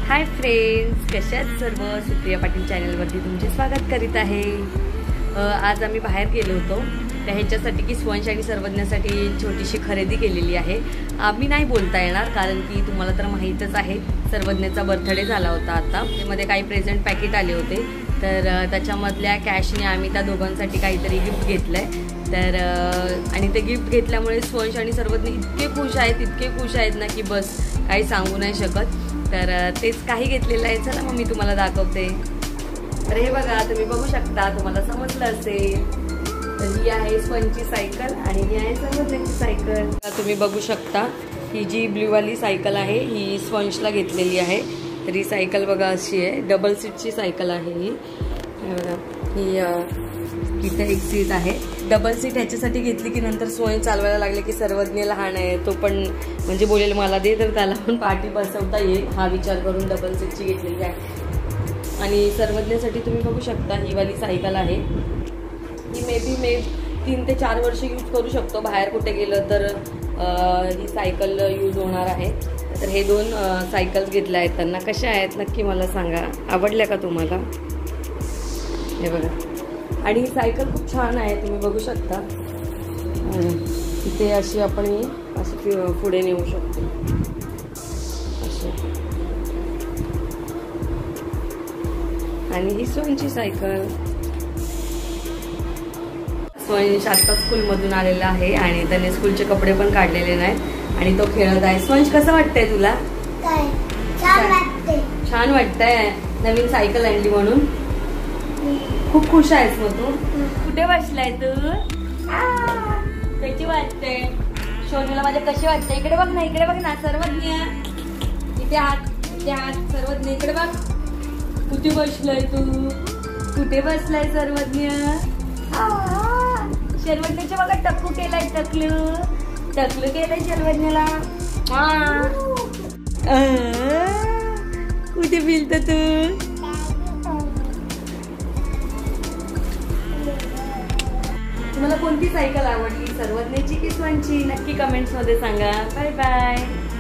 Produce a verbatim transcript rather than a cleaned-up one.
Hi friends, कशा आहेत सर्व? सुप्रिया पाटील चॅनलवरती तुमचे स्वागत करीत आहे। आज आम्ही बाहेर गेलो होतो त्या ह्याच्यासाठी की स्वंश आणि सर्वज्ञासाठी छोटीशी खरेदी केलेली आहे। आम्ही नाही बोलता येणार कारण की तुम्हाला तर माहीतच आहे सर्वज्ञाचा बर्थडे झाला होता। आता त्यामध्ये काही प्रेझेंट पॅकेट आले होते, तर त्याच्यामधल्या कॅशने आम्ही त्या दोघांसाठी काहीतरी गिफ्ट घेतलंय। तर आणि ते गिफ्ट घेतल्यामुळे स्वंश आणि सर्वज्ञ इतके खुश आहेत इतके खुश आहेत ना की बस काही सांगू नाही शकत। तर तेच काही घेतलेलं आहे, चला मग मी तुम्हाला दाखवते। तर हे बघा, तुम्ही बघू शकता, तुम्हाला समजलं असेल। तर ही आहे स्वंशची सायकल आणि ही आहे सर्वज्ञाची सायकल। तुम्ही बघू शकता ही जी ब्ल्यू वाली सायकल आहे ही स्वंशला घेतलेली आहे। तर ही सायकल बघा अशी आहे, डबल सीटची सायकल आहे ही। ही इथे एक सीट आहे, डबल सीट ह्याच्यासाठी घेतली की नंतर स्वंश चालवायला लागले की सर्वज्ञ लहान आहे तो पण म्हणजे बोलेल मला दे, तर त्याला पण पाठी बसवता येईल हा विचार करून डबल सीटची घेतलेली आहे। आणि सर्वज्ञासाठी तुम्ही बघू शकता ही वाली सायकल आहे, ही मे बी मे तीन ते चार वर्ष यूज करू शकतो, बाहेर कुठे गेलं तर ही सायकल यूज होणार आहे। तर हे दोन सायकल्स घेतल्या आहेत त्यांना, कशा आहेत नक्की मला सांगा, आवडल्या का तुम्हाला? हे बघा, आणि ही सायकल खूप छान आहे, तुम्ही बघू शकता। इथे अशी आपण ही अशी पुढे नेऊ शकतो अशी। आणि ही स्वंशची सायकल। स्वंश आता स्कूलमधून आलेला आहे आणि त्याने स्कूलचे कपडे पण काढलेले नाहीत आणि तो खेळत आहे। स्वंश कसं वाटतंय तुला? छान वाटतंय। छान वाटतंय, नवीन सायकल आणली म्हणून खूप खुश आहेस मग तू? कुठे बसलाय तू? कशी वाटते शोनूला माझ्या? कशी वाटते? इकडे बघ ना, इकडे बघ ना सर्वज्ञ, इथे हात, इथे हात सर्वज्ञ, इकडे बघ। कुठे बसलाय तू? कुठे बसलाय सर्वज्ञ? सर्वज्ञच्या बघा टक्कू केलाय, टकलू टकलू केलाय सर्वज्ञला। कुठे फिरत तू? तुम्हाला कोणती सायकल आवडली, सर्वज्ञची की स्वंशची? नक्की कमेंट्स मध्ये सांगा। Bye bye.